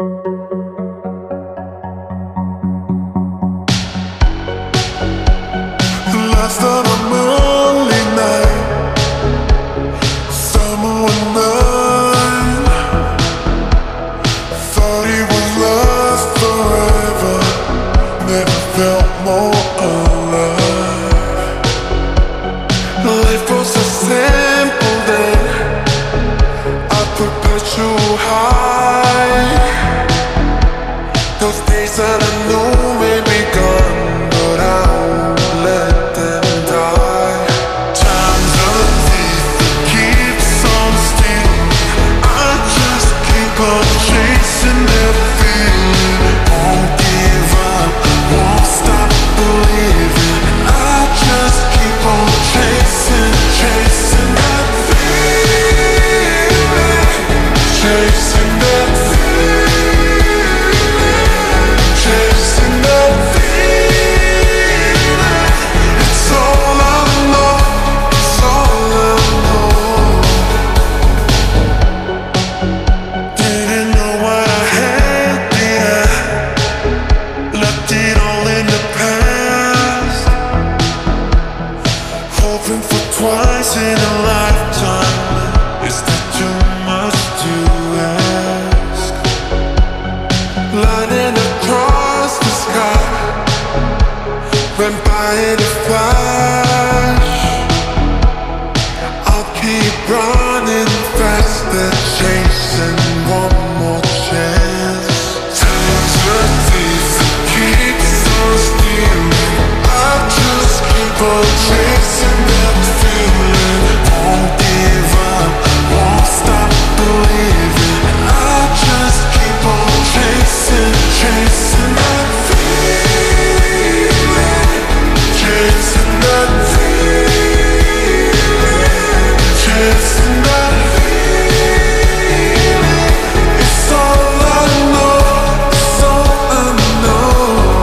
Last on a lonely night, summer was mine. Thought he was lost forever, never felt more alive. Life was a simple day, a perpetual high. Those days that I knew may be gone, but I won't let them die. Time's a thief that keeps on stealing. I just keep on chasing that feeling. Won't give up, won't stop believing. I just keep on chasing, chasing that feeling. Chasing that feeling. Chasing that feeling. It's all I know, it's all I know. Didn't know what I had behind, left it all in the past. Hoping for twice in a lifetime, is that too much to ask? Lightning across the sky, went by in a flash. I'll keep running faster, chasing one more chance. Time's a thief that keeps on stealing. I just keep on chasing that feeling. Won't give up, won't stop believing. I just keep on chasing, chasing that feeling. Chasing that feeling. Chasing that feeling. It's all I know, it's all I know.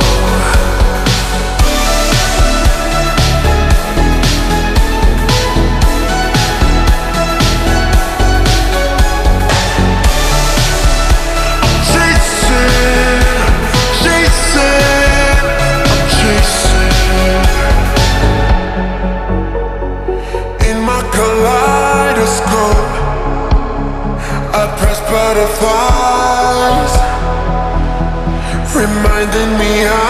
In my kaleidoscope, I press butterflies, reminding me how